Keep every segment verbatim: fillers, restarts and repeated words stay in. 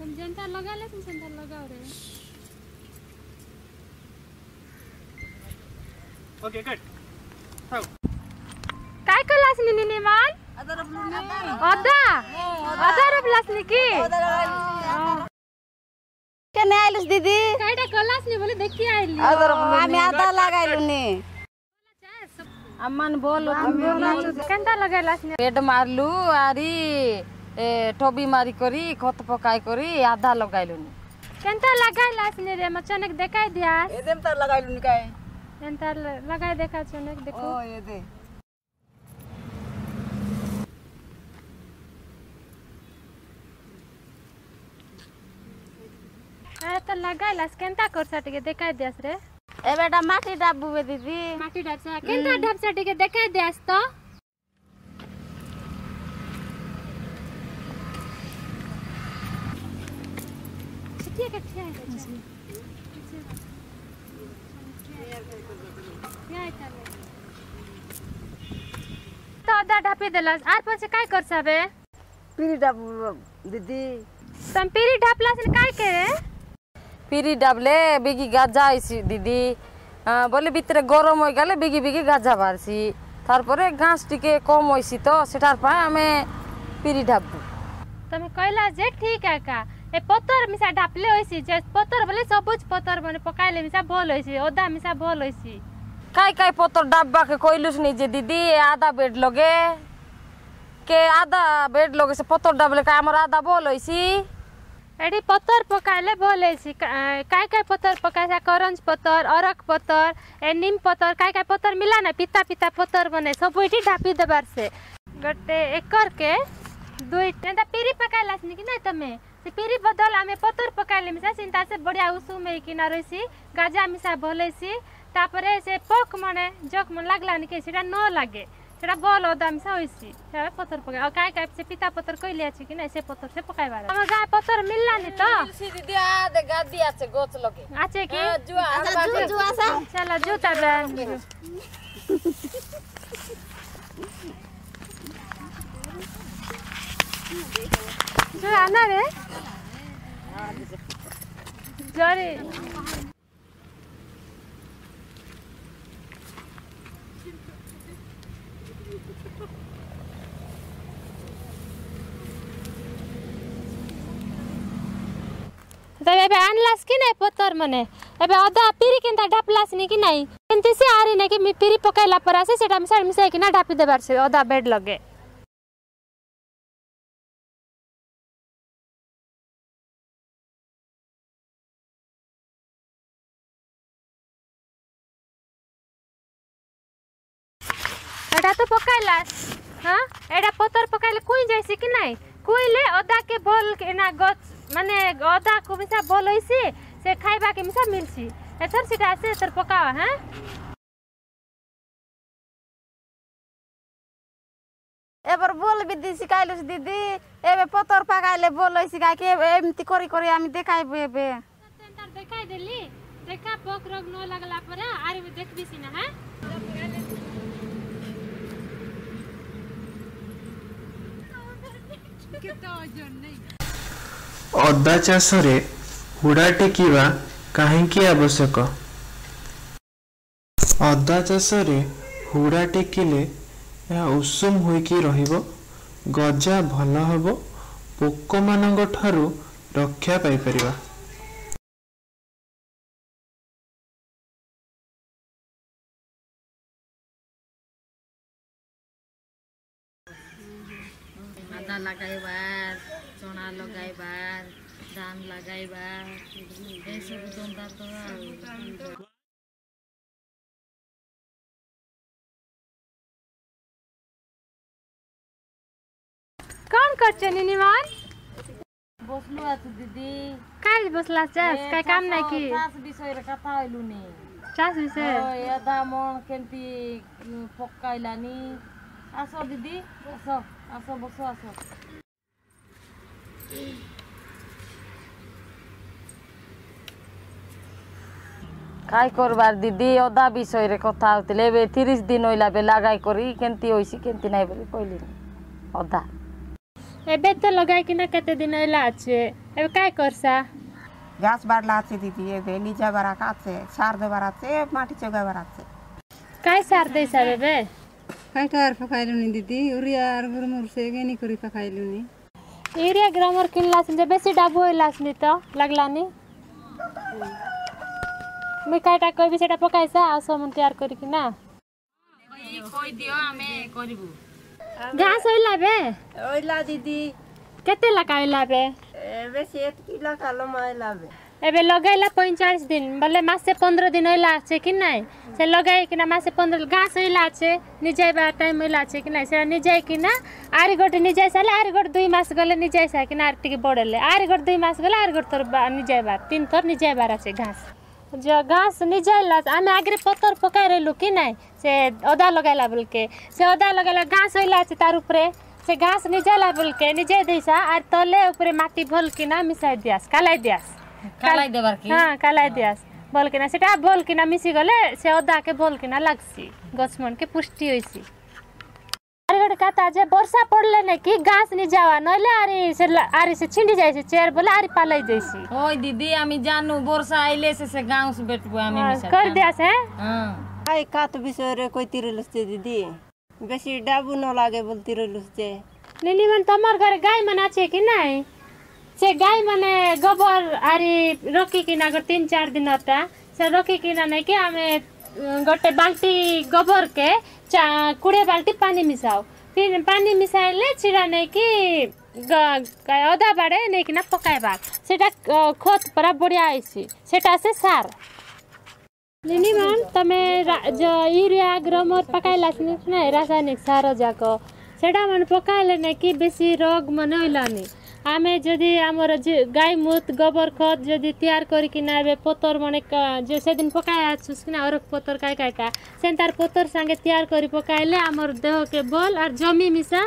जनता लगा ले तुम जनता लगाओ रे ओके कट थाउ काय कलास नि नि मान अदर ब्लू अदा अदा प्लस नि की केने आइलुस दीदी कायटा कलास नि बोले देखि आइली अदर आमी आधा लगाइलु नि अम्मन बोल केनता लगाइलास नि पेड मारलु आरी ए टोबी मारी करी खत पकाई करी आधा लगाइलु नि केनता लगाइलास नि रे मचनक देखाइ दिया एदेम त लगाइलु नि काय केनता लगाइ देखा चनक देखो ओ ये दे अरे त लगाइलास केनता करसा टिके देखाइ दियास रे ए बेटा माटी डाबू बे दीदी माटी डाबसा केनता डाबसा टिके देखाइ दियास त ठीक है ठीक है तो अदा ढापी देलास आर पछि काय करसाबे पीरी डाबू दीदी तम पीरी ढापला से काय करे पिरी डाबले बिगी गाजा आइसी दीदी बोले भितरे गरम होई गले बिगी बिगी गाजा बारसी तारपरे घास टिके कम होइसी तो सेटार पाए हमें पिरी डाबू तमे कहला जे ठीक है का ए पत्थर मिसा ढापले होइसी जे पत्थर बोले सबुज पत्थर बने पकाइले मिसा बोल होइसी ओदा मिसा बोल होइसी काय काय पत्थर डाब्बा के कोइलुस नि जे दीदी आधा बेड लगे के आधा बेड लगे से पत्थर डाबले का हमर आधा बोल होइसी एडी पत्थर पकाइले बोल होइसी काय काय पत्थर पकाइसा करंज पत्थर अरक पत्थर ए नीम पत्थर काय काय पत्थर मिला ना पिता पिता पत्थर बने सबुइटी ढापी देबार से गटे एकर के दुई टेंदा पीरी पकाइलास नि कि नै तमे से पीरी बदल आमे पत्थर पकाइले मिसा चिंता से बढ़िया उसु में किना रहिसी गाजा मिसा बोलेसी तापरे से पक मने जक मन लागला नि के सेटा न लागे सेटा बोल ओदा मिसा होइसी से पत्थर पकाइ आ काय काय से पिता पत्थर कइले अछि कि नै से पत्थर से पकाइबा हम गाय पत्थर मिलला नि त सी दीदी आ दे गादी आछे गोच लगे आछे कि जुआ अच्छा जू जू आसा चला जूता बन जो आना रे जरे तबे बे आनलास कि नै पत्थर मने एबे अदा पीरी केनता ढापलास नि कि नै केनती से आरी नै कि मी पीरी पकाइला परा से सेटा मिसा मिसा कि ना ढापी देबार से अदा बेड लगे एटा तो पकाइलास हां एटा पत्थर पकाइले कोइ जाइसी कि नै कोइले अदा के बोल के ना गछ माने अदा को मिसा बोल होइसी से खाइबा के मिसा मिलसी एथर सिटा से एथर पकावा हैं एबर बोल बिदी सिकाइलुस दीदी एबे पत्थर पकाइले बोल होइसी का के एमति करी करी आमी देखाइबे बे तंतर देखाइ देली देखा पक रोग न लागला परा आरी में देखबिसी ना हैं अदा चाष हुड़ा टेकिबा काहेकि आवश्यक अदा चाष हुड़ा टेकिले उषुम होइकी रहिबो गजा भल हबो पोक मानंग ठारू रक्षा पाई परिबा आधा लगाइबार चना लगाइबार धान लगाइबार ए सब दंता तो कौन करछे निनिमान बसलु आछु दीदी काय बसला चास काय काम नै की चास विषय रे कथा हइलु नि चास विषय ओ यदा मन केंती पक्काइलानी आसो दीदी आसो आसो बसो आसो काय करबार दीदी अदा विषय रे कथा होतले बे तीस दिन होइला बे लगाई करी केंती होइसी केंती नै बोली कहली अदा एबे तो लगाई कि ना केते दिन होला আছে एबे काय करसा গাছ বাড়লা আছে দিদি এবে নিজে বাড়া আছে সার দেবার আছে মাটি চোগাবার আছে काय सार देसा बेबे কাইটার ফাকাইলুনি দিদি উরিয়ার গুরমুর সে গেনি করি ফাকাইলুনি यूरिया ग्रामर किनला से बेसी डाबो होइलासनी तो लागलानी मैं काटा कोई भी सेटा पकाइसा आ समन तैयार करी कि ना কই দিও আমি করিবু घास होइला बे ওইলা দিদি केते लगाइला बे বেশি এক কিলো কালো মাইলাবে एबे लगाइला पैंतालीस दिन बोले मासे पंद्रह दिन होइला আছে कि নাই से लगाई कि ना मासे पंद्रह घास होइला আছে निजाइबा टाइम होइला আছে कि নাই से निजाइ कि ना आरी गोटे निजाइ साले आरी गोटे दुई मास गले निजाइ सा कि ना आरी टिके बडले आरी गोटे दुई मास गले आरी गोटे तोर निजाइबा तीन थर निजाइबार আছে घास जो घास निजाइला आमे आगरे पत्तर पकाइ रहलु कि নাই से अदा लगाइला बोलके से अदा लगाइला घास होइला আছে तार ऊपरे से घास निजाइला बोलके निजाइ देसा आर तले ऊपरे माटी भल कि ना मिसाइ दियास कालाई दियास কালাই দেবার কি हाँ कालाई दियास बोल कि ना सेटा बोल कि ना मिसी गले से अदा के बोल कि ना लागसी गछमन के पुष्टि होइसी आरे गड काता जे वर्षा पड़ले ने कि घास नि जावा नले आरी से आरी से छिंडी जाइसी चेर बोले आरी पालाई देसी ওই দিদি আমি জানু বর্ষা আইলে সে সে গাঁও সে বেটবো আমি हाँ, মিশা कर दियास है হ্যাঁ আই কাত বিষয়ে কই তিরলুসতে দিদি বেশি ডাবু ন লাগে বল তিরলুসতে निनी मन तमर घर गाय मन আছে कि নাই से गाय माने गोबर आरी रखी कि ना अगर तीन चार दिन होता से रखी कि ना नहीं कि हमें गोटे बाल्टी गोबर के कुड़े बाल्टी पानी मिसाओ फिर पानी मिसाइले चिड़ा नहीं कि अदा बाड़े नहीं कि ना पकाइबा सेटा खत परा बढ़िया आइसी सेटा से सार निनी मन तमे जो यूरिया ग्रोमर पकाइला ना रासायनिक सार जाको सेटा मन पकाइले नहीं कि बेसी रोग मन होइलानी आमे जदि आमर गाय मूत गोबर खत जदि तैयार करिकि ना एबे पतर मने जो से दिन पकाय आछुस कि ना अरक पतर काय काय का सेन तार पतर संगे तैयार करी पकाइले आमर देह के बल और जमी मिसा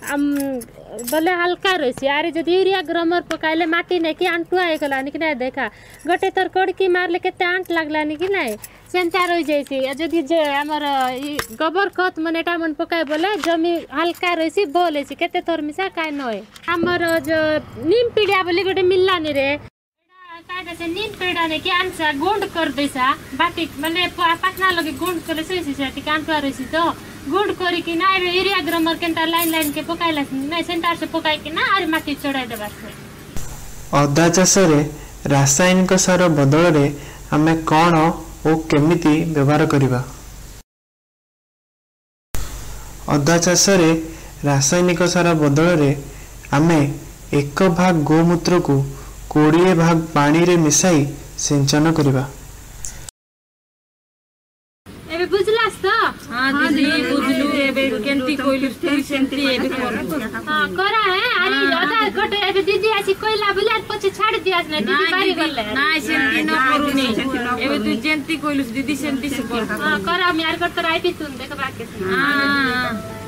बोले हल्का रहिसी आरे जदि यूरिया ग्रोमर पकाइले माटी ने कि आंटुआ गलानी कि ना देखा गोटे तर कड़की मारले केते आंट लागलानी कि ना सेन तैयार हो जाइसी जदि जे आमर गोबर खत मनेटा मन पकाय बोले जमी हल्का रहिसी बोलेसी केते तर मिसा काय नय आमर जो नीम पीड़िया बोली गोटे मिलला नि रे काय से नीम पीड़ा ने कि आंसा गुंड कर देसा बाटी माने पाखना लगे गुंड करले से से कि आंटुआ रहिसी तो गुंड करी कि ना यूरिया ग्रोमर केनटा लाइन लाइन के पकाइला ना सेंटर से पकाई कि ना आर माटी चढ़ाई देबा से अदा चाष रासायनिक सार बदल रे आमे कौन और केमिति व्यवहार करिबा अदा चाष रासायनिक सार बदल रे आमे एक भाग गोमूत्र को कोड़े भाग पानी रे मिसाई सिंचन करिबा एबे बुझलास तो हां दीदी बुझलु एबे केंती कोइलु तू सेंती एबे कर हां करा है अरे अदा गोटे एबे दीदी आसी कोइला बोले पछे छाड़ दियास ना दीदी बारी गले ना सेंती न करूनी एबे तू जेंती कोइलु दीदी सेंती से कर हां करा हम यार करत राइती तुन देख बाके हां